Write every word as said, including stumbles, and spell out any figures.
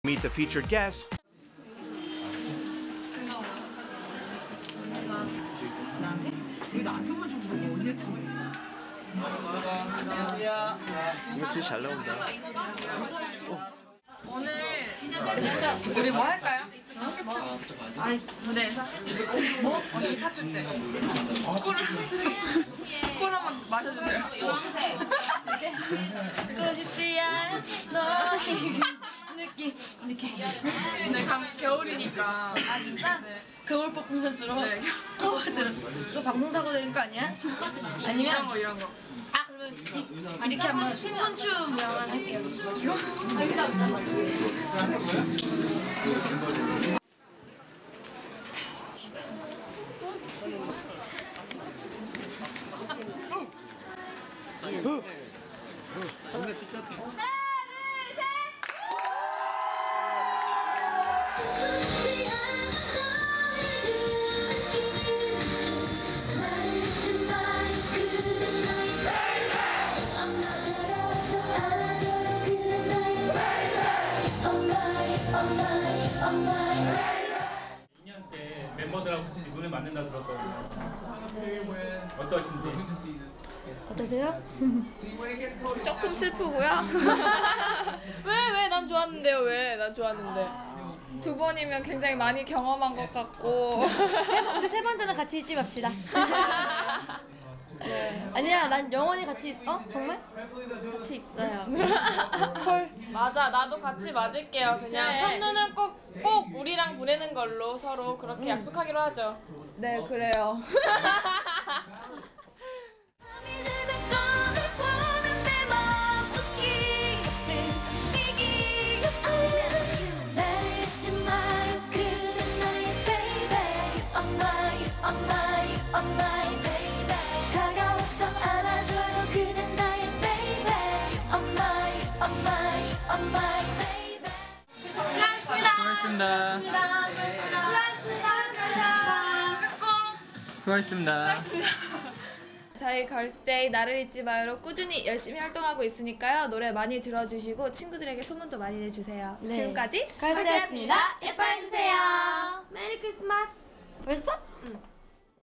Meet the featured guests. 이거 진짜 잘 나온다. 오늘 우리 뭐 할까요? 뭐? 아이 무대에서? 뭐? 언니 파트 때 콜을 콜 한번 마셔주세요. 이렇게 듣고 싶지 않은 너의 느낌 느낌. 근데 감 겨울이니까. 아 진짜? 네. 겨울 폭풍 선수로. 네. 코어들은 이거 방송사고 되는 거 아니야? 아니면 이런 거 이런 거. 아 그러면 이, 이렇게 한번 선추 모양을 할게요. 이거? 여기다. 이 년째 멤버들하고 눈을 맞는다 들었거든요. 네. 어떠신지? 어떠세요? 조금 슬프고요. 왜 왜 난 좋았는데요? 왜 난 좋았는데? 두 번이면 굉장히 많이 경험한 것 같고. 세 번, 근데 세 번째는 같이 있지 맙시다. 네. 아니야, 난 영원히 같이. 어? 정말? 같이 있어요. 헐. 맞아, 나도 같이 맞을게요. 그냥 네. 첫눈은 꼭, 꼭 우리랑 보내는 걸로 서로 그렇게 음. 약속하기로 하죠. 네, 그래요. 수고하셨습니다. 수고하셨습니다. 저희 걸스데이 나를 잊지 마요로 꾸준히 열심히 활동하고 있으니까요. 노래 많이 들어주시고 친구들에게 소문도 많이 내주세요. 네. 지금까지 걸스데이였습니다. 예뻐해주세요. 메리 크리스마스. 벌써? 응.